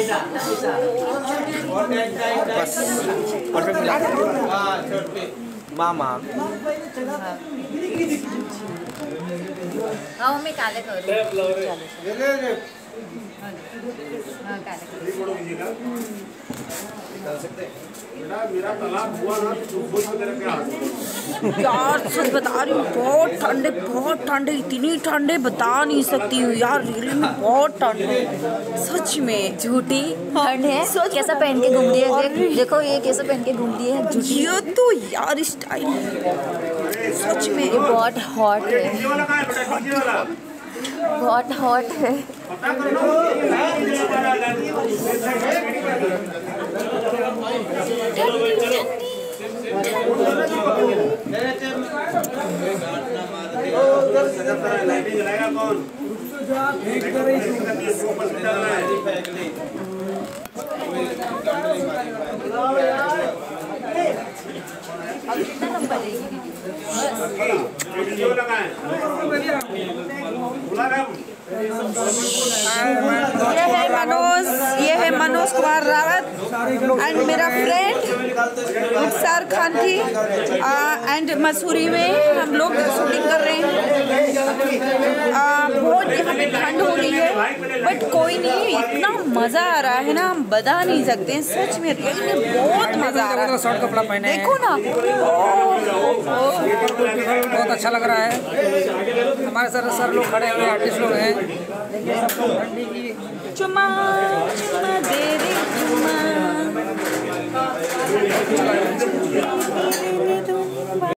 बस परफेक्ट मिला। मामा हाँ मम्मी काले करो। हाँ काले मेरा तलाक हुआ ना तो यार सच बता रही हूँ, बहुत ठंडे, इतनी ठंडे बता नहीं सकती हूँ यार, रियली में बहुत ठंडे सच में। झूठी ठंड है। कैसा पहन के घूम रही है, देखो ये कैसा पहन के घूम रही है। ये तो यार स्टाइल है सच में। ये बहुत हॉट है, बहुत हॉट है। लाइटिंग जलाएगा कौन? ये है मनोज कुमार रावत एंड मेरा फ्रेंड मुख्तार खान की एंड मसूरी में हम लोग शूटिंग कर रहे हैं। बहुत यहाँ पे ठंड हो रही है बट कोई नहीं, इतना मज़ा आ रहा है ना, हम बता नहीं सकते हैं सच में, रियल में बहुत मज़ा आ रहा है। शॉर्ट कपड़ा पहने हैं, देखो ना बहुत अच्छा लग रहा है। हमारे सर लोग खड़े हुए आर्टिस्ट लोग हैं। चुम्मा चुम्मा दे रे चुम्मा।